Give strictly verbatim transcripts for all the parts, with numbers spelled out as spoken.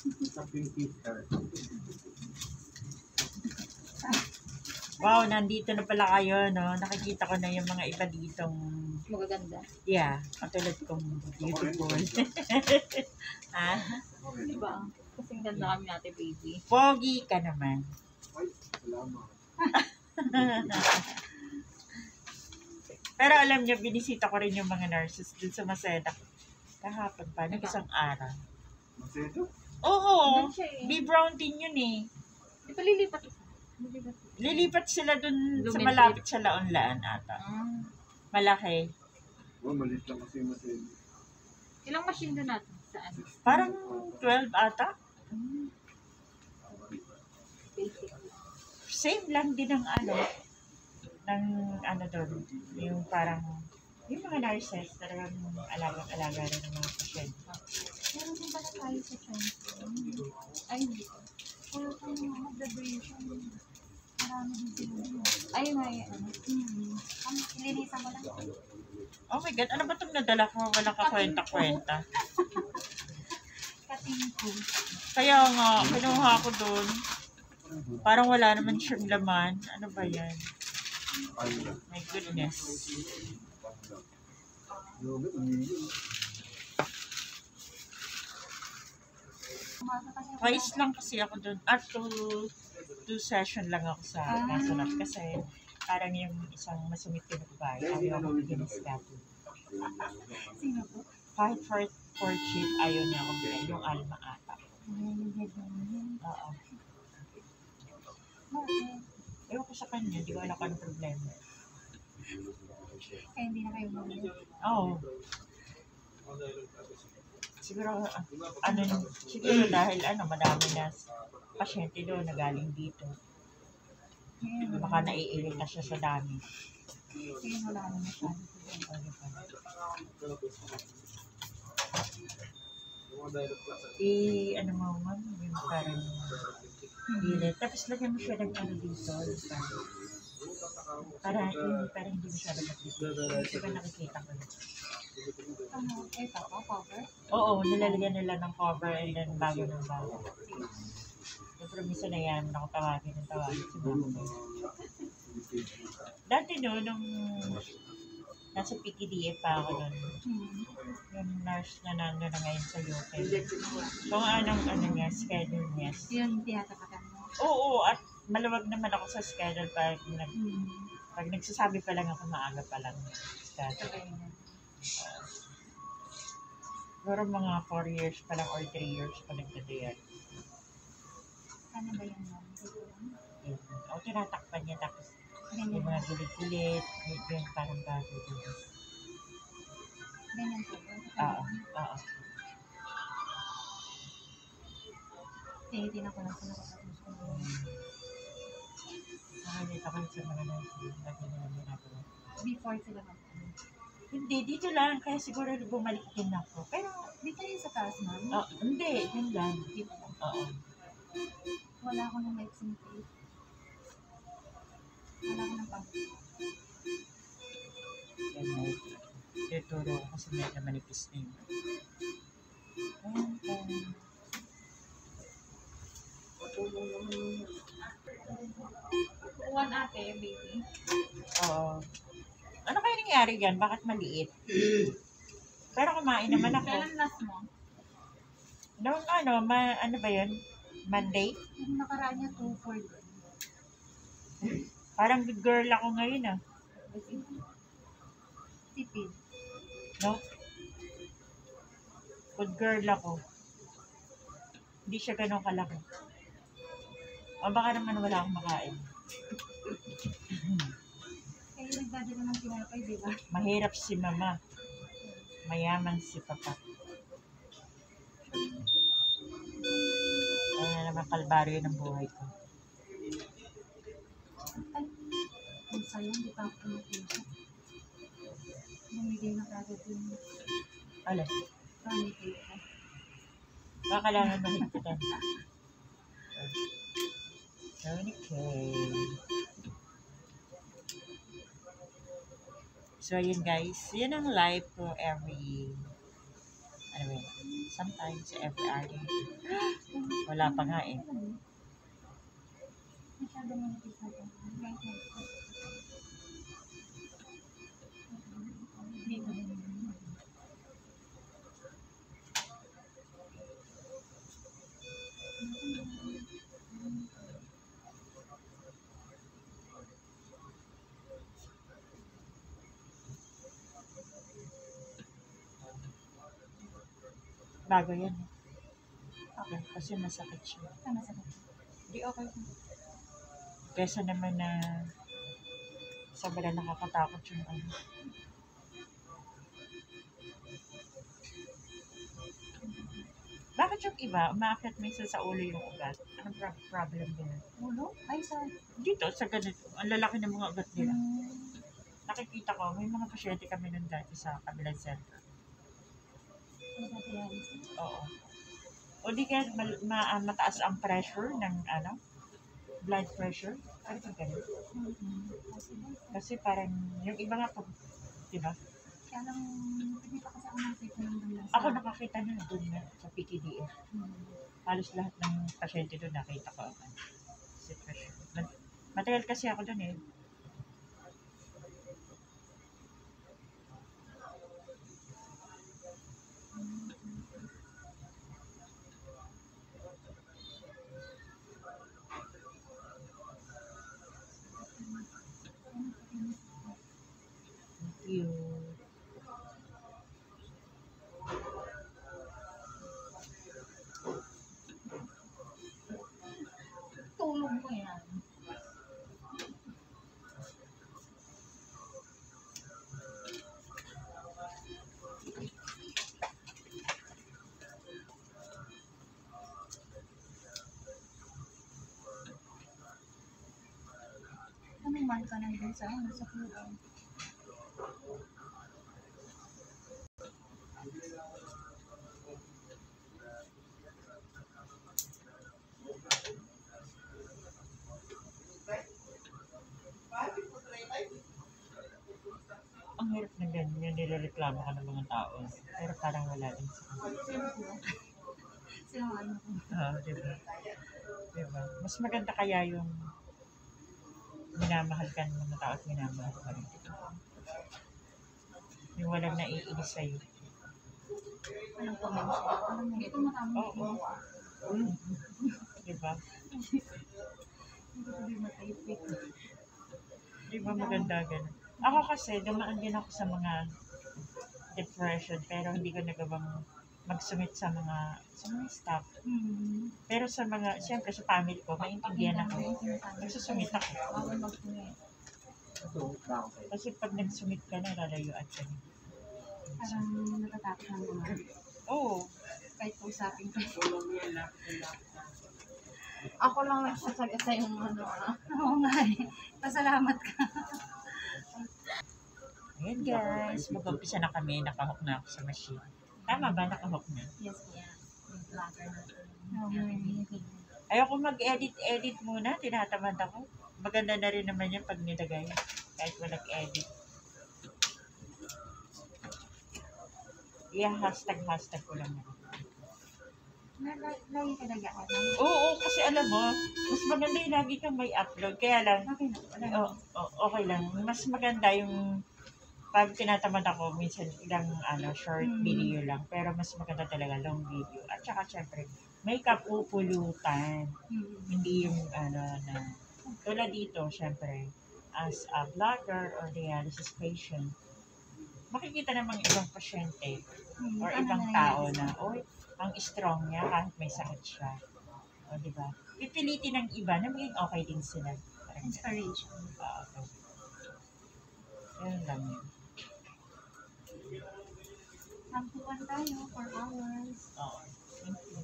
Wow, nandito na pala kayo, no? Nakikita ko na yung mga iba ditong magaganda. yeah, katulad kong beautiful. Ah, Diba? Kasing ganda kami ate baby. pogi ka naman. Ay, salamat. Pero alam niyo, binisita ko rin yung mga nurses dun sa Maseda. Kahapon pa, nung isang araw. Masedo? Oo, Andun siya eh. B. Brown din yun eh. Di pa lilipat isa. Lilipat. Lilipat sila dun sa Lumipat. malapit sa Laon-Laan ata. Ah. Malaki. Oh, malit lang kasi yung Masedo. Ilang machine doon natin? Saan? Parang twelve ata. Basic. Same lang din ng ano, ng ano doon, yung parang, yung mga nurses, talagang alagang-alaga rin ng mga pasyente. Meron din pala tayo sa Chinese. Ay, hindi ko. Kaya kung mag-graduation, marami din sila din. Ay, may ano. Hmm. Ang ilinisan mo lang. Oh my God, ano ba itong nadala ko? Wala ka kwenta-kwenta. Kating ko. Kaya nga, kinuha ko doon. Parang wala naman siyang laman. Ano ba yan? Ay, My goodness. grabe, umiiyak. Twice lang kasi ako doon. At two, two session lang ako sa nasunod kasi parang yung isang masungit pinagbahay. Ayaw ako ginisgato. Sino po? Kahit for, for cheap, ayaw niya ako bilhin. Yung Alma ata. Oo. Ewan ko sa kanya, di ko alam kung anong problema. Kaya hindi na kayo mamili. Oo. Siguro, ah, ano, siguro dahil ano, madami na pasyente doon na galing dito. Baka naiirita siya sa dami. Kaya wala na masyado. Eh, ano mo man, yung parang bilit. Tapos lagyan mo siya ng ano dito. Para, yung parang hindi masyado makikita. Hindi ba nakikita ko? Ano? Ito po, cover? Oo, nilalagyan nila ng cover and then bago ng bago. Yung promisa na yan, ako tawagin ng tawagin si Mama ko. Dati no, nung nasa P K D F pa ako nun, Hmm. yung nurse na nandun na ngayon sa U K. Kung anong ano niya, schedule niya. Yun, tinatapakan mo. Oo, at maluwag naman ako sa schedule pag, nag, Hmm. pag nagsasabi pa lang ako, maaga pa lang. Schedule. Okay na. Siguro mga four years pa lang or three years pa nagdadayat. Ano ba yan, ma'am? Yun. O, tinatakpan niya tapos Ganyan. yung mga gilid-gilid, yun, yun parang bago din. Ganyan po. Oo, oo. Tinitin ako lang sa nakatapos ko. Nakakita ko sa mga nurses, lagi nila ginagawa. Before sila mag Hindi, dito lang. Kaya siguro bumalik din ako. Pero, Dito rin sa taas, ma'am. oh, hindi. Yun lang. Dito lang. Oo. Wala ko ng vaccine tape. Wala ko ng pang. Yan mo. Tuturo ko kasi medyo manipis na yun. Ayan, ayan. One ate, baby. Oo. Ano kaya nangyari dyan? Bakit maliit? Pero kumain naman ako. Kailan last mo? Noong ano, ma, ano ba yun? Monday? Yung nakaraan niya, two four. Parang good girl ako ngayon ah. Tipid. No? Good girl ako. Hindi siya ganun kalaki. O baka naman wala akong makain. Kaya nagdadala ng tinapay, di ba? Mahirap si mama. Mayaman si papa. Kaya naman kalbaryo ng buhay ko. Ay, ang sayang, di pa ako pumupunta. Bumigay na kagad yung Alam, funny cake ko. baka kailangan mahigpitan. Okay. So, yun guys. Yun ang live ko every, ano ba yun? Sometimes every hour. Wala pa nga eh. Masyado manipis na ito. Dito. Bago yan. Okay, kasi masakit siya. Ano sa ito? Hindi okay. Kesa naman na sobrang nakakatakot yung ano. Bakit yung iba, umaakit minsan sa ulo yung ugat? Anong pro- problem nila? Ulo? Ay, sa... Dito, sa ganito, ang lalaki ng mga ugat nila. Hmm. Nakikita ko, may mga pasyente kami nun dati sa kabilang center. Ano sa dialysis? Oo. O di kaya mal- ma- ah, mataas ang pressure ng ano, blood pressure. Ano ba ganun? Mm-hmm. Possible. Kasi parang, yung iba nga pag, di ba? Kaya lang, hindi pa kasi ako nakita ng doon sa... Ako nakakita na doon na sa P K D F. Hmm. Halos lahat ng pasyente doon nakita ko ang ano, sitwasyon. Mat- Matagal kasi ako doon eh. Thank you. Tulog mo yan. Anong man ka nandun sa ano, sa puron? Ang hirap na ganyan, nilareklamo ka ng mga tao. Pero parang wala din sa Sino sila? Sino ano ko? Ah, diba? Diba? Mas maganda kaya yung minamahal ka ng mga tao at minamahal ka rin. Yung walang naiinis sa'yo. Anong comment siya? Anong hindi ko matama. Oo. Mm. Diba? Hindi ko sabi matipik. Di ba maganda ganun? Ako kasi, dumaan din ako sa mga depression, pero hindi ko nagawang magsumit sa mga sa mga staff. Hmm. Pero sa mga, siyempre sa family ko, maintindihan ako. Nagsusumit ako. Bawal mag-sumit. Kasi pag nagsumit ka na, lalayuan ka na. Parang natatakot ng mga. Oo. Kahit usapin ko. Ako lang nagsasagot sa yung ano. ah. Oo nga eh. Pasalamat ka. Ayan guys, mag-umpisa na kami. Nakahook na ako sa machine. Tama ba? Nakahook na. Yes, yeah. Yung vlogger natin. Ayoko mag-edit-edit muna. Tinatamad ako. Maganda na rin naman yan pag nilagay. Kahit walang edit. Yeah, hashtag-hashtag ko lang naman. Lagi ka nag-ano? Oo, kasi alam mo, mas maganda yung lagi kang may upload. Kaya lang, Okay na. Wala na. oh, oh, okay lang. Mas maganda yung pag tinatamad ako, minsan ilang ano, short Mm. video lang. Pero mas maganda talaga long video. At saka syempre, may kapupulutan. Hmm. Hindi yung ano na, tulad dito, syempre, as a vlogger or dialysis patient, makikita namang ibang pasyente Hmm. or Paano ibang na tao nangyari na, sa'yo? oy, ang strong niya kahit may sakit siya. O, di ba? Pipilitin ng iba na maging okay din sila. Parang ganun. Inspiration. Ah, okay. Ganun lang yun. Sampuan tayo for hours. Oo. Thank you.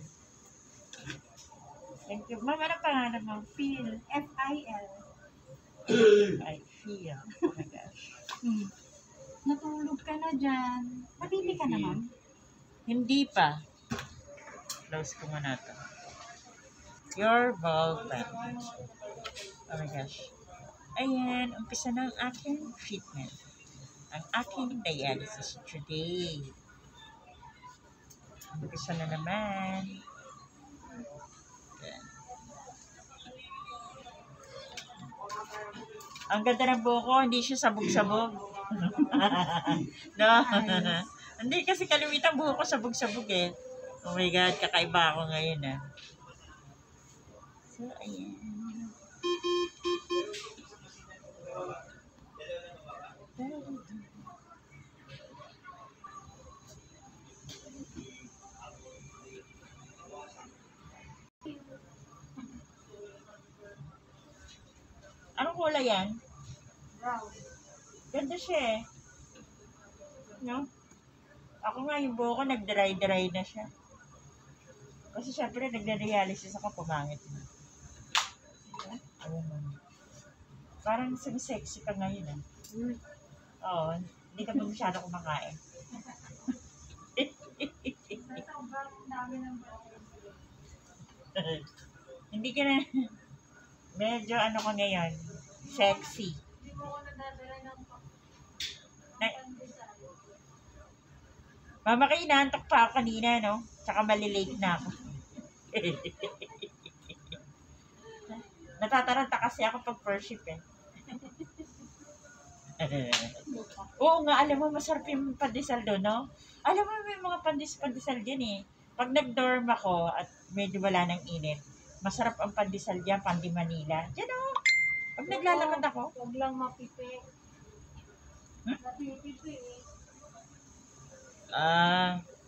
Thank you. Ma'am, ano pangalan mo? Feel. F I L. I feel. Oh my gosh. Hmm. Natulog ka na dyan. Matindi ka na, ma'am? Hindi pa. Close ko muna ito. Your ball pen. Oh my gosh. Ayan, umpisa na ang aking treatment. Ang aking dialysis today. Umpisa na naman. Ang ganda ng buko, hindi siya sabog-sabog. No? Hindi kasi kalimitan buko sabog-sabog eh. Oh my God, kakaiba ako ngayon ah. So, ayan. Anong kulay yan? Brown. Ganda siya eh. No? Ako nga yung buhok ko nag-dry-dry na siya. Kasi syempre nagda-dialysis ako, pumangit na. Diba? Ayun mo. Parang sexy ka ngayon ah. Mm. Oo, hindi ka ba masyado kumakain? Sobrang dami ng brown. Hindi ka na, medyo ano ka ngayon, sexy. Hindi mo ako nadadala ng Na- Mama kayo, inaantok pa ako kanina, no? Tsaka malilate na ako. Natataranta kasi ako pag worship eh. Oo nga, alam mo, masarap yung pandesal doon, no? Alam mo, may mga pandis-pandesal dyan eh. Pag nag-dorm ako at medyo wala ng init, masarap ang pandesal dyan, Pandi Manila. Diyan o. Pag naglalakad ako, Huwag lang mapipi. Hmm? Napipipi eh. ah,